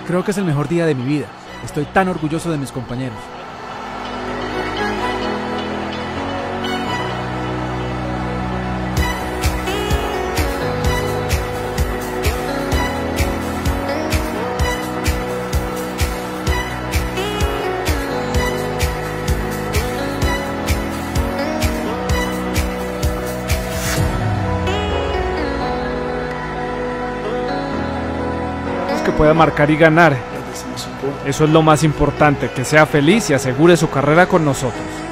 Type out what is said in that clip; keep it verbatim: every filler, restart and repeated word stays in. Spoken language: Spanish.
Creo que es el mejor día de mi vida. Estoy tan orgulloso de mis compañeros. Que pueda marcar y ganar. Eso es lo más importante, que sea feliz y asegure su carrera con nosotros.